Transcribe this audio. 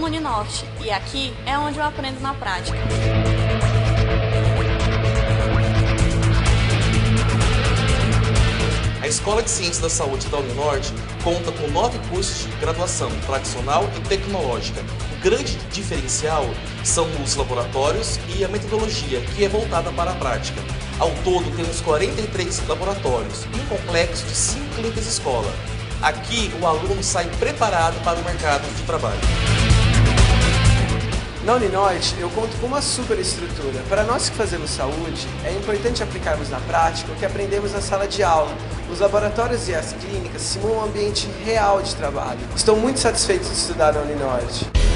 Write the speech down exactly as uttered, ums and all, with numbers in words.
Uninorte e aqui é onde eu aprendo na prática. A Escola de Ciências da Saúde da Uninorte conta com nove cursos de graduação tradicional e tecnológica. O grande diferencial são os laboratórios e a metodologia, que é voltada para a prática. Ao todo, temos quarenta e três laboratórios e um complexo de cinco clínicas escola. Aqui, o aluno sai preparado para o mercado de trabalho. Na Uninorte, eu conto com uma super estrutura. Para nós que fazemos saúde, é importante aplicarmos na prática o que aprendemos na sala de aula. Os laboratórios e as clínicas simulam um ambiente real de trabalho. Estou muito satisfeito de estudar na Uninorte.